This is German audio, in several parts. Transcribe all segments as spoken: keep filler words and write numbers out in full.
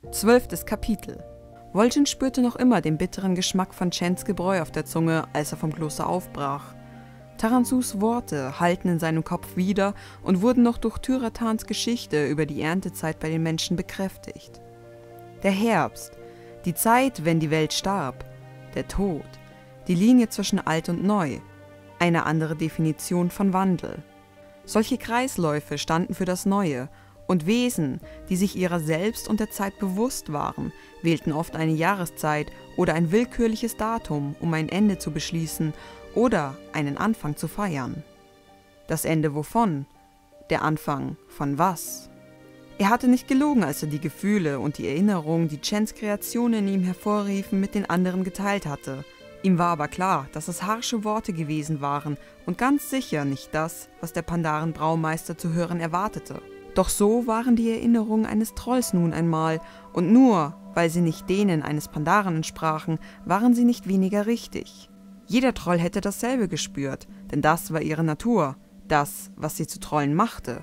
Zwölftes Kapitel. Vol'jin spürte noch immer den bitteren Geschmack von Chens Gebräu auf der Zunge, als er vom Kloster aufbrach. Taranzus Worte hallten in seinem Kopf wieder und wurden noch durch Tyratans Geschichte über die Erntezeit bei den Menschen bekräftigt. Der Herbst, die Zeit, wenn die Welt starb, der Tod, die Linie zwischen alt und neu, eine andere Definition von Wandel. Solche Kreisläufe standen für das Neue, und Wesen, die sich ihrer selbst und der Zeit bewusst waren, wählten oft eine Jahreszeit oder ein willkürliches Datum, um ein Ende zu beschließen oder einen Anfang zu feiern. Das Ende wovon? Der Anfang von was? Er hatte nicht gelogen, als er die Gefühle und die Erinnerungen, die Chens Kreationen in ihm hervorriefen, mit den anderen geteilt hatte. Ihm war aber klar, dass es harsche Worte gewesen waren und ganz sicher nicht das, was der Pandaren-Braumeister zu hören erwartete. Doch so waren die Erinnerungen eines Trolls nun einmal, und nur weil sie nicht denen eines Pandaren entsprachen, waren sie nicht weniger richtig. Jeder Troll hätte dasselbe gespürt, denn das war ihre Natur, das, was sie zu Trollen machte.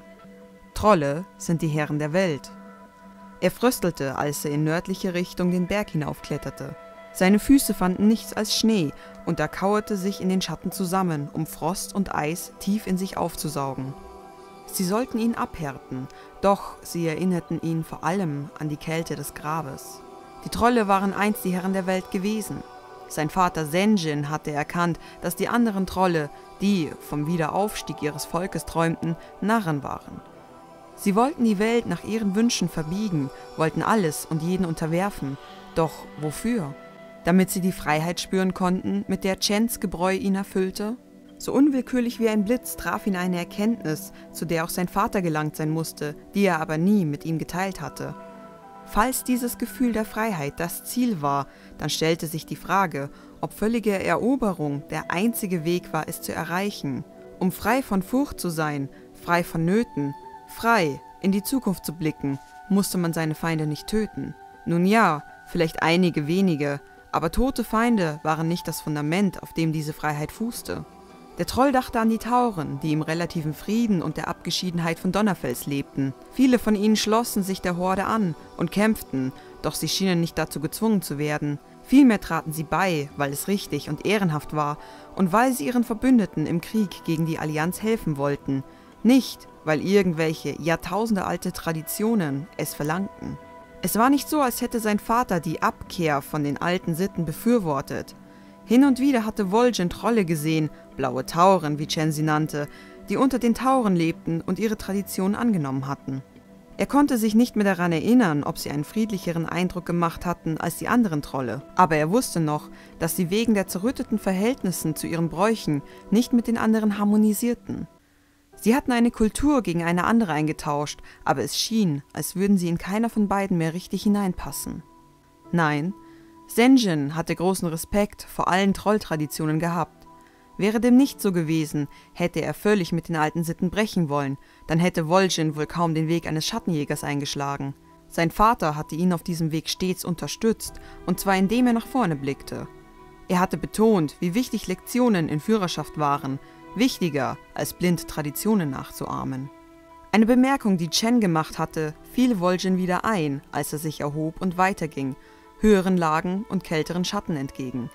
Trolle sind die Herren der Welt. Er fröstelte, als er in nördliche Richtung den Berg hinaufkletterte. Seine Füße fanden nichts als Schnee, und er kauerte sich in den Schatten zusammen, um Frost und Eis tief in sich aufzusaugen. Sie sollten ihn abhärten, doch sie erinnerten ihn vor allem an die Kälte des Grabes. Die Trolle waren einst die Herren der Welt gewesen. Sein Vater Sen'jin hatte erkannt, dass die anderen Trolle, die vom Wiederaufstieg ihres Volkes träumten, Narren waren. Sie wollten die Welt nach ihren Wünschen verbiegen, wollten alles und jeden unterwerfen. Doch wofür? Damit sie die Freiheit spüren konnten, mit der Chens Gebräu ihn erfüllte? So unwillkürlich wie ein Blitz traf ihn eine Erkenntnis, zu der auch sein Vater gelangt sein musste, die er aber nie mit ihm geteilt hatte. Falls dieses Gefühl der Freiheit das Ziel war, dann stellte sich die Frage, ob völlige Eroberung der einzige Weg war, es zu erreichen. Um frei von Furcht zu sein, frei von Nöten, frei in die Zukunft zu blicken, musste man seine Feinde nicht töten. Nun ja, vielleicht einige wenige, aber tote Feinde waren nicht das Fundament, auf dem diese Freiheit fußte. Der Troll dachte an die Tauren, die im relativen Frieden und der Abgeschiedenheit von Donnerfels lebten. Viele von ihnen schlossen sich der Horde an und kämpften, doch sie schienen nicht dazu gezwungen zu werden. Vielmehr traten sie bei, weil es richtig und ehrenhaft war und weil sie ihren Verbündeten im Krieg gegen die Allianz helfen wollten, nicht, weil irgendwelche jahrtausendealte Traditionen es verlangten. Es war nicht so, als hätte sein Vater die Abkehr von den alten Sitten befürwortet. Hin und wieder hatte Vol'jin Trolle gesehen, blaue Tauren, wie Chen sie nannte, die unter den Tauren lebten und ihre Traditionen angenommen hatten. Er konnte sich nicht mehr daran erinnern, ob sie einen friedlicheren Eindruck gemacht hatten als die anderen Trolle, aber er wusste noch, dass sie wegen der zerrütteten Verhältnissen zu ihren Bräuchen nicht mit den anderen harmonisierten. Sie hatten eine Kultur gegen eine andere eingetauscht, aber es schien, als würden sie in keiner von beiden mehr richtig hineinpassen. Nein, Sen'jin hatte großen Respekt vor allen Trolltraditionen gehabt. Wäre dem nicht so gewesen, hätte er völlig mit den alten Sitten brechen wollen, dann hätte Vol'jin wohl kaum den Weg eines Schattenjägers eingeschlagen. Sein Vater hatte ihn auf diesem Weg stets unterstützt, und zwar indem er nach vorne blickte. Er hatte betont, wie wichtig Lektionen in Führerschaft waren, wichtiger als blind Traditionen nachzuahmen. Eine Bemerkung, die Chen gemacht hatte, fiel Vol'jin wieder ein, als er sich erhob und weiterging, höheren Lagen und kälteren Schatten entgegen.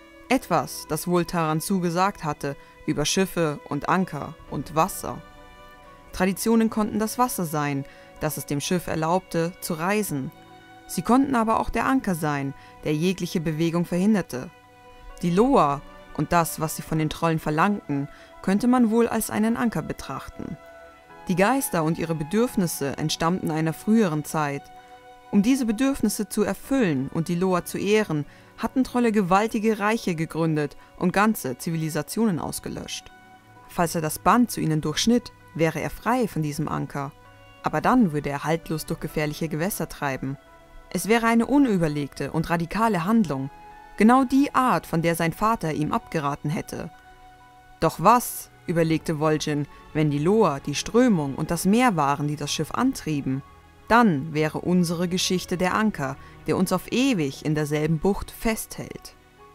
Etwas, das wohl Taranzu gesagt hatte, über Schiffe und Anker und Wasser. Traditionen konnten das Wasser sein, das es dem Schiff erlaubte, zu reisen. Sie konnten aber auch der Anker sein, der jegliche Bewegung verhinderte. Die Loa und das, was sie von den Trollen verlangten, könnte man wohl als einen Anker betrachten. Die Geister und ihre Bedürfnisse entstammten einer früheren Zeit. Um diese Bedürfnisse zu erfüllen und die Loa zu ehren, hatten Trolle gewaltige Reiche gegründet und ganze Zivilisationen ausgelöscht. Falls er das Band zu ihnen durchschnitt, wäre er frei von diesem Anker. Aber dann würde er haltlos durch gefährliche Gewässer treiben. Es wäre eine unüberlegte und radikale Handlung, genau die Art, von der sein Vater ihm abgeraten hätte. Doch was, überlegte Vol'jin, wenn die Loa, die Strömung und das Meer waren, die das Schiff antrieben? Dann wäre unsere Geschichte der Anker, der uns auf ewig in derselben Bucht festhält.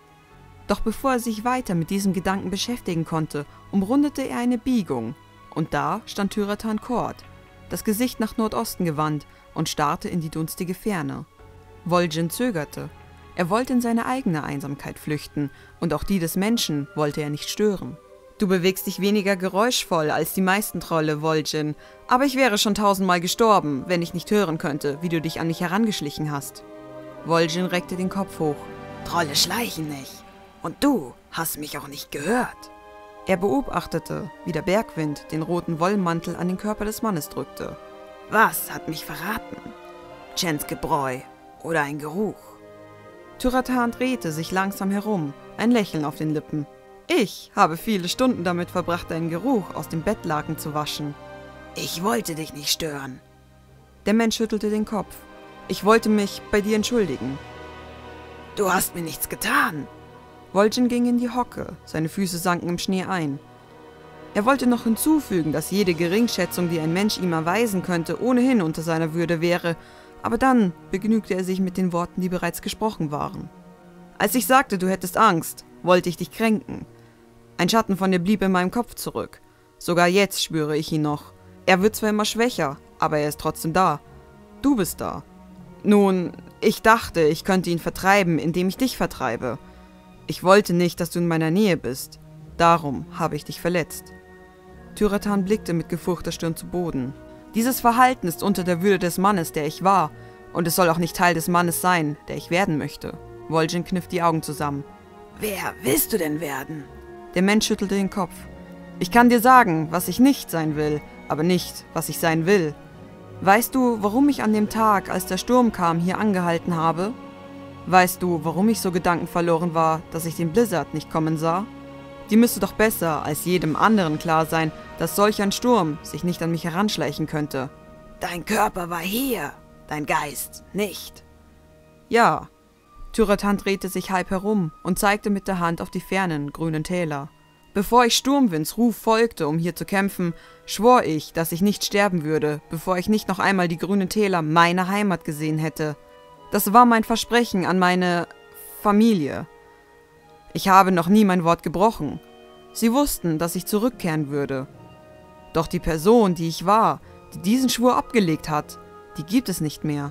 Doch bevor er sich weiter mit diesem Gedanken beschäftigen konnte, umrundete er eine Biegung, und da stand Tyratan Kord, das Gesicht nach Nordosten gewandt, und starrte in die dunstige Ferne. Vol'jin zögerte. Er wollte in seine eigene Einsamkeit flüchten, und auch die des Menschen wollte er nicht stören. »Du bewegst dich weniger geräuschvoll als die meisten Trolle, Vol'jin, aber ich wäre schon tausendmal gestorben, wenn ich nicht hören könnte, wie du dich an mich herangeschlichen hast.« Vol'jin reckte den Kopf hoch. »Trolle schleichen nicht. Und du hast mich auch nicht gehört.« Er beobachtete, wie der Bergwind den roten Wollmantel an den Körper des Mannes drückte. »Was hat mich verraten? Chens Gebräu oder ein Geruch?« Tyratan drehte sich langsam herum, ein Lächeln auf den Lippen. »Ich habe viele Stunden damit verbracht, deinen Geruch aus dem Bettlaken zu waschen.« »Ich wollte dich nicht stören.« Der Mensch schüttelte den Kopf. »Ich wollte mich bei dir entschuldigen.« »Du hast mir nichts getan.« Vol'jin ging in die Hocke, seine Füße sanken im Schnee ein. Er wollte noch hinzufügen, dass jede Geringschätzung, die ein Mensch ihm erweisen könnte, ohnehin unter seiner Würde wäre, aber dann begnügte er sich mit den Worten, die bereits gesprochen waren. »Als ich sagte, du hättest Angst, wollte ich dich kränken. Ein Schatten von dir blieb in meinem Kopf zurück. Sogar jetzt spüre ich ihn noch. Er wird zwar immer schwächer, aber er ist trotzdem da. Du bist da. Nun, ich dachte, ich könnte ihn vertreiben, indem ich dich vertreibe. Ich wollte nicht, dass du in meiner Nähe bist. Darum habe ich dich verletzt.« Tyratan blickte mit gefurchter Stirn zu Boden. »Dieses Verhalten ist unter der Würde des Mannes, der ich war, und es soll auch nicht Teil des Mannes sein, der ich werden möchte.« Vol'jin kniff die Augen zusammen. »Wer willst du denn werden?« Der Mensch schüttelte den Kopf. »Ich kann dir sagen, was ich nicht sein will, aber nicht, was ich sein will. Weißt du, warum ich an dem Tag, als der Sturm kam, hier angehalten habe? Weißt du, warum ich so gedankenverloren war, dass ich den Blizzard nicht kommen sah? Dir müsste doch besser als jedem anderen klar sein, dass solch ein Sturm sich nicht an mich heranschleichen könnte.« »Dein Körper war hier, dein Geist nicht.« »Ja.« Tyratan drehte sich halb herum und zeigte mit der Hand auf die fernen, grünen Täler. »Bevor ich Sturmwinds Ruf folgte, um hier zu kämpfen, schwor ich, dass ich nicht sterben würde, bevor ich nicht noch einmal die grünen Täler meiner Heimat gesehen hätte. Das war mein Versprechen an meine Familie. Ich habe noch nie mein Wort gebrochen. Sie wussten, dass ich zurückkehren würde. Doch die Person, die ich war, die diesen Schwur abgelegt hat, die gibt es nicht mehr.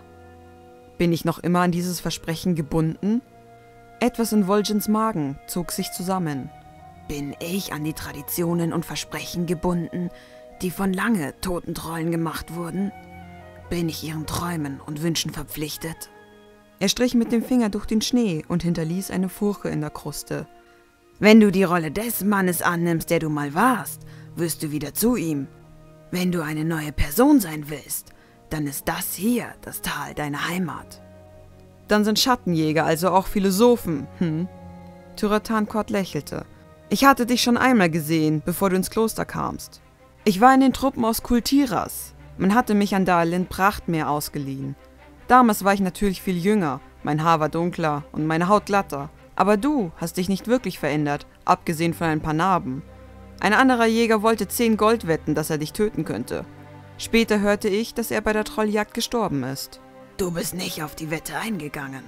Bin ich noch immer an dieses Versprechen gebunden?« Etwas in Vol'jins Magen zog sich zusammen. »Bin ich an die Traditionen und Versprechen gebunden, die von lange toten Trollen gemacht wurden? Bin ich ihren Träumen und Wünschen verpflichtet?« Er strich mit dem Finger durch den Schnee und hinterließ eine Furche in der Kruste. »Wenn du die Rolle des Mannes annimmst, der du mal warst, wirst du wieder zu ihm. Wenn du eine neue Person sein willst, dann ist das hier das Tal deiner Heimat.« »Dann sind Schattenjäger also auch Philosophen, hm?« Tyratan Kord lächelte. »Ich hatte dich schon einmal gesehen, bevor du ins Kloster kamst. Ich war in den Truppen aus Kultiras. Man hatte mich an Dalind Prachtmeer ausgeliehen. Damals war ich natürlich viel jünger, mein Haar war dunkler und meine Haut glatter. Aber du hast dich nicht wirklich verändert, abgesehen von ein paar Narben. Ein anderer Jäger wollte zehn Gold wetten, dass er dich töten könnte. Später hörte ich, dass er bei der Trolljagd gestorben ist.« »Du bist nicht auf die Wette eingegangen?«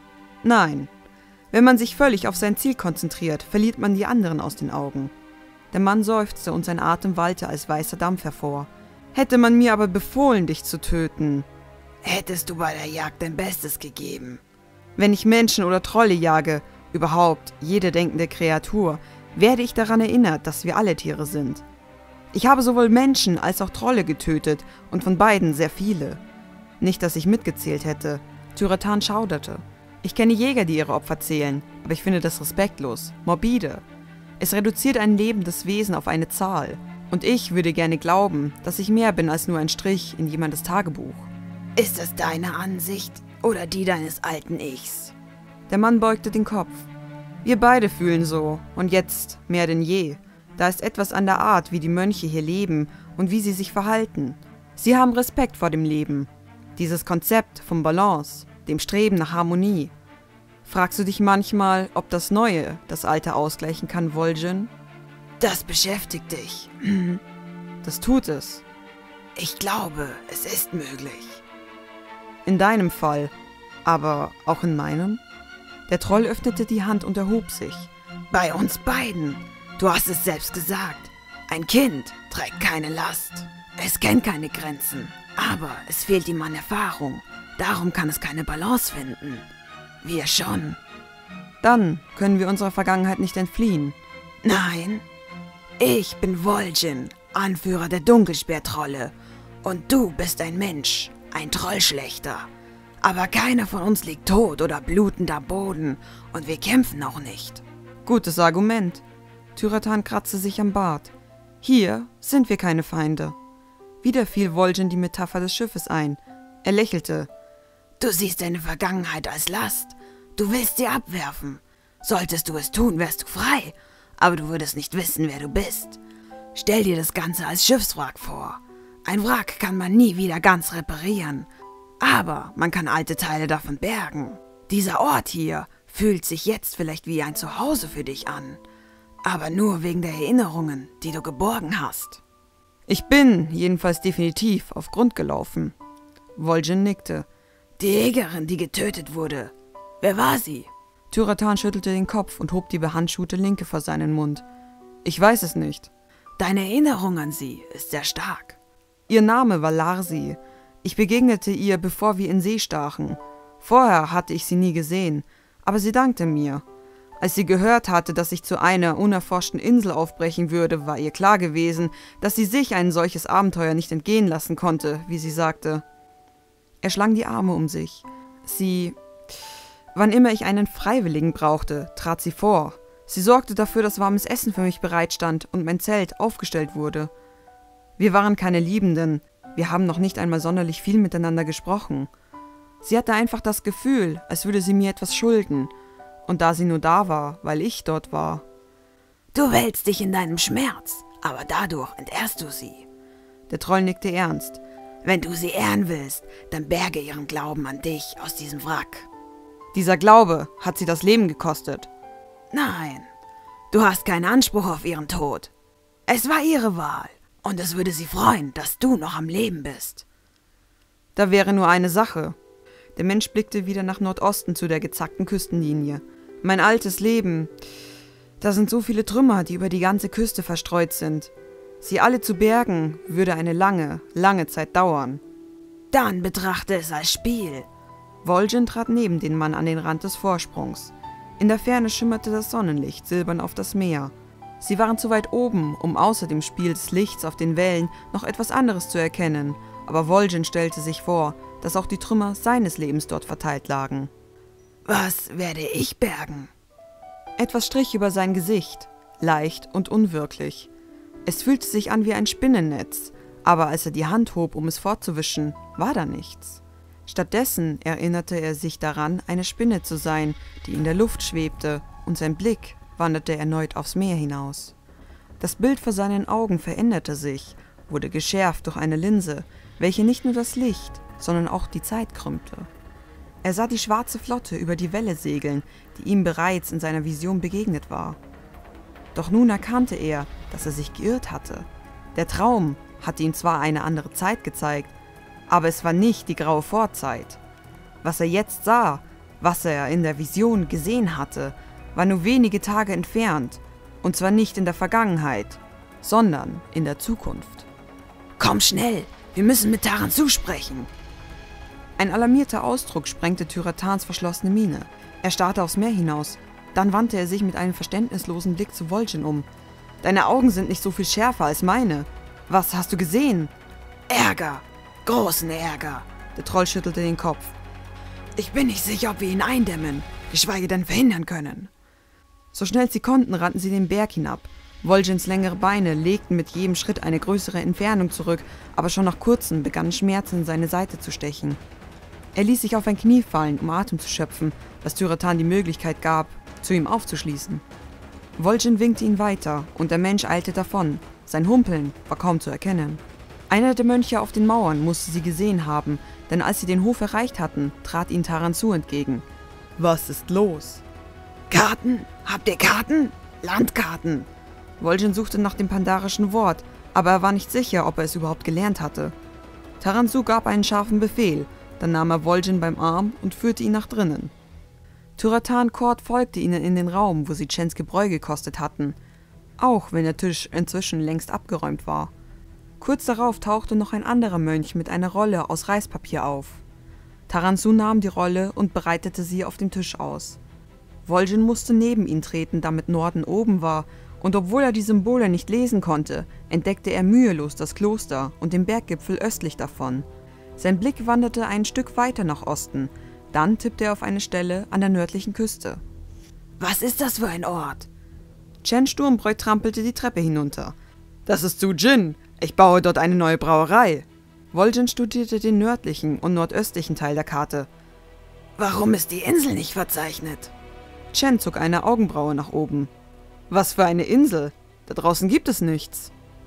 »Nein. Wenn man sich völlig auf sein Ziel konzentriert, verliert man die anderen aus den Augen.« Der Mann seufzte und sein Atem wallte als weißer Dampf hervor. »Hätte man mir aber befohlen, dich zu töten...« »Hättest du bei der Jagd dein Bestes gegeben?« »Wenn ich Menschen oder Trolle jage, überhaupt jede denkende Kreatur, werde ich daran erinnert, dass wir alle Tiere sind. Ich habe sowohl Menschen als auch Trolle getötet und von beiden sehr viele. Nicht, dass ich mitgezählt hätte.« Tyratan schauderte. »Ich kenne Jäger, die ihre Opfer zählen, aber ich finde das respektlos, morbide. Es reduziert ein lebendes Wesen auf eine Zahl. Und ich würde gerne glauben, dass ich mehr bin als nur ein Strich in jemandes Tagebuch.« »Ist es deine Ansicht oder die deines alten Ichs?« Der Mann beugte den Kopf. »Wir beide fühlen so, und jetzt mehr denn je. Da ist etwas an der Art, wie die Mönche hier leben und wie sie sich verhalten. Sie haben Respekt vor dem Leben. Dieses Konzept von Balance, dem Streben nach Harmonie. Fragst du dich manchmal, ob das Neue das Alte ausgleichen kann, Vol'jin?« »Das beschäftigt dich.« »Das tut es.« »Ich glaube, es ist möglich.« »In deinem Fall, aber auch in meinem?« Der Troll öffnete die Hand und erhob sich. »Bei uns beiden. Du hast es selbst gesagt. Ein Kind trägt keine Last. Es kennt keine Grenzen, aber es fehlt ihm an Erfahrung. Darum kann es keine Balance finden. Wir schon. Dann können wir unserer Vergangenheit nicht entfliehen. Nein, ich bin Vol'jin, Anführer der Dunkelspeertrolle. Und du bist ein Mensch, ein Trollschlechter. Aber keiner von uns liegt tot oder blutend am Boden und wir kämpfen auch nicht. Gutes Argument. Tyratan kratzte sich am Bart. Hier sind wir keine Feinde. Wieder fiel Vol'jin die Metapher des Schiffes ein. Er lächelte. Du siehst deine Vergangenheit als Last. Du willst sie abwerfen. Solltest du es tun, wärst du frei. Aber du würdest nicht wissen, wer du bist. Stell dir das Ganze als Schiffswrack vor. Ein Wrack kann man nie wieder ganz reparieren. Aber man kann alte Teile davon bergen. Dieser Ort hier fühlt sich jetzt vielleicht wie ein Zuhause für dich an. Aber nur wegen der Erinnerungen, die du geborgen hast. Ich bin jedenfalls definitiv auf Grund gelaufen. Vol'jin nickte. Die Jägerin, die getötet wurde. Wer war sie? Tyratan schüttelte den Kopf und hob die behandschuhte Linke vor seinen Mund. Ich weiß es nicht. Deine Erinnerung an sie ist sehr stark. Ihr Name war Larsi. Ich begegnete ihr, bevor wir in See stachen. Vorher hatte ich sie nie gesehen, aber sie dankte mir. Als sie gehört hatte, dass ich zu einer unerforschten Insel aufbrechen würde, war ihr klar gewesen, dass sie sich ein solches Abenteuer nicht entgehen lassen konnte, wie sie sagte. Er schlang die Arme um sich. Sie... Wann immer ich einen Freiwilligen brauchte, trat sie vor. Sie sorgte dafür, dass warmes Essen für mich bereitstand und mein Zelt aufgestellt wurde. Wir waren keine Liebenden. Wir haben noch nicht einmal sonderlich viel miteinander gesprochen. Sie hatte einfach das Gefühl, als würde sie mir etwas schulden. Und da sie nur da war, weil ich dort war. Du wälzt dich in deinem Schmerz, aber dadurch entehrst du sie. Der Troll nickte ernst. Wenn du sie ehren willst, dann berge ihren Glauben an dich aus diesem Wrack. Dieser Glaube hat sie das Leben gekostet. Nein, du hast keinen Anspruch auf ihren Tod. Es war ihre Wahl und es würde sie freuen, dass du noch am Leben bist. Da wäre nur eine Sache. Der Mensch blickte wieder nach Nordosten zu der gezackten Küstenlinie. Mein altes Leben. Da sind so viele Trümmer, die über die ganze Küste verstreut sind. Sie alle zu bergen, würde eine lange, lange Zeit dauern. Dann betrachte es als Spiel. Vol'jin trat neben den Mann an den Rand des Vorsprungs. In der Ferne schimmerte das Sonnenlicht silbern auf das Meer. Sie waren zu weit oben, um außer dem Spiel des Lichts auf den Wellen noch etwas anderes zu erkennen, aber Vol'jin stellte sich vor, dass auch die Trümmer seines Lebens dort verteilt lagen. Was werde ich bergen? Etwas strich über sein Gesicht, leicht und unwirklich. Es fühlte sich an wie ein Spinnennetz, aber als er die Hand hob, um es fortzuwischen, war da nichts. Stattdessen erinnerte er sich daran, eine Spinne zu sein, die in der Luft schwebte, und sein Blick wanderte erneut aufs Meer hinaus. Das Bild vor seinen Augen veränderte sich, wurde geschärft durch eine Linse, welche nicht nur das Licht, sondern auch die Zeit krümmte. Er sah die schwarze Flotte über die Welle segeln, die ihm bereits in seiner Vision begegnet war. Doch nun erkannte er, dass er sich geirrt hatte. Der Traum hatte ihm zwar eine andere Zeit gezeigt, aber es war nicht die graue Vorzeit. Was er jetzt sah, was er in der Vision gesehen hatte, war nur wenige Tage entfernt, und zwar nicht in der Vergangenheit, sondern in der Zukunft. Komm schnell, wir müssen mit Taransu sprechen. Ein alarmierter Ausdruck sprengte Tyratans verschlossene Miene. Er starrte aufs Meer hinaus, dann wandte er sich mit einem verständnislosen Blick zu Vol'jin um. Deine Augen sind nicht so viel schärfer als meine. Was hast du gesehen? Ärger. Großen Ärger. Der Troll schüttelte den Kopf. Ich bin nicht sicher, ob wir ihn eindämmen, geschweige denn verhindern können. So schnell sie konnten, rannten sie den Berg hinab. Vol'jins längere Beine legten mit jedem Schritt eine größere Entfernung zurück, aber schon nach kurzem begannen Schmerzen in seine Seite zu stechen. Er ließ sich auf ein Knie fallen, um Atem zu schöpfen, was Tyratan die Möglichkeit gab, zu ihm aufzuschließen. Vol'jin winkte ihn weiter, und der Mensch eilte davon. Sein Humpeln war kaum zu erkennen. Einer der Mönche auf den Mauern musste sie gesehen haben, denn als sie den Hof erreicht hatten, trat ihnen Taransu entgegen. »Was ist los?« »Karten? Habt ihr Karten? Landkarten!« Vol'jin suchte nach dem pandarischen Wort, aber er war nicht sicher, ob er es überhaupt gelernt hatte. Taransu gab einen scharfen Befehl, dann nahm er Vol'jin beim Arm und führte ihn nach drinnen. Tyratan Kord folgte ihnen in den Raum, wo sie Chens Gebräu gekostet hatten, auch wenn der Tisch inzwischen längst abgeräumt war. Kurz darauf tauchte noch ein anderer Mönch mit einer Rolle aus Reispapier auf. Taransu nahm die Rolle und breitete sie auf dem Tisch aus. Vol'jin musste neben ihn treten, damit Norden oben war, und obwohl er die Symbole nicht lesen konnte, entdeckte er mühelos das Kloster und den Berggipfel östlich davon. Sein Blick wanderte ein Stück weiter nach Osten, dann tippte er auf eine Stelle an der nördlichen Küste. Was ist das für ein Ort? Chen Sturmbräu trampelte die Treppe hinunter. Das ist Sujin. Ich baue dort eine neue Brauerei. Vol'jin studierte den nördlichen und nordöstlichen Teil der Karte. Warum ist die Insel nicht verzeichnet? Chen zog eine Augenbraue nach oben. Was für eine Insel? Da draußen gibt es nichts.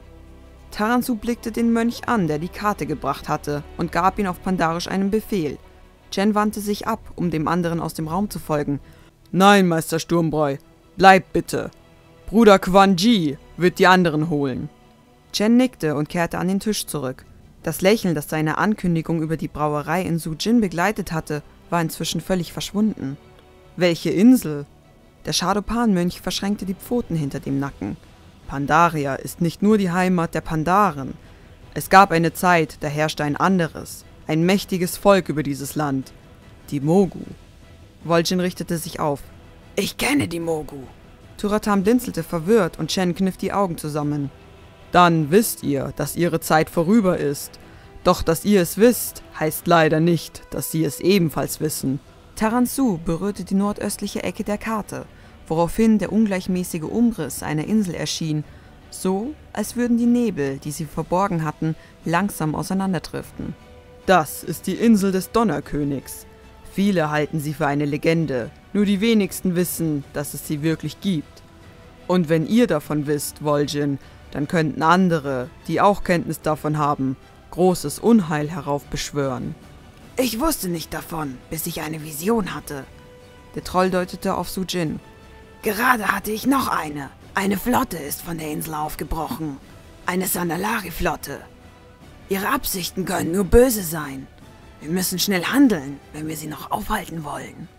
Taransu blickte den Mönch an, der die Karte gebracht hatte, und gab ihm auf Pandarisch einen Befehl. Chen wandte sich ab, um dem anderen aus dem Raum zu folgen. Nein, Meister Sturmbräu, bleib bitte. Bruder Quan Ji wird die anderen holen. Chen nickte und kehrte an den Tisch zurück. Das Lächeln, das seine Ankündigung über die Brauerei in Sujin begleitet hatte, war inzwischen völlig verschwunden. Welche Insel? Der Shadopan-Mönch verschränkte die Pfoten hinter dem Nacken. Pandaria ist nicht nur die Heimat der Pandaren. Es gab eine Zeit, da herrschte ein anderes, ein mächtiges Volk über dieses Land. Die Mogu. Vol'jin richtete sich auf. Ich kenne die Mogu. Turatam blinzelte verwirrt und Chen kniff die Augen zusammen. Dann wisst ihr, dass ihre Zeit vorüber ist. Doch dass ihr es wisst, heißt leider nicht, dass sie es ebenfalls wissen. Taransu berührte die nordöstliche Ecke der Karte, woraufhin der ungleichmäßige Umriss einer Insel erschien, so als würden die Nebel, die sie verborgen hatten, langsam auseinanderdriften. Das ist die Insel des Donnerkönigs. Viele halten sie für eine Legende, nur die wenigsten wissen, dass es sie wirklich gibt. Und wenn ihr davon wisst, Vol'jin, dann könnten andere, die auch Kenntnis davon haben, großes Unheil heraufbeschwören. Ich wusste nicht davon, bis ich eine Vision hatte. Der Troll deutete auf Sujin. Gerade hatte ich noch eine. Eine Flotte ist von der Insel aufgebrochen. Eine Sandalari-Flotte. Ihre Absichten können nur böse sein. Wir müssen schnell handeln, wenn wir sie noch aufhalten wollen.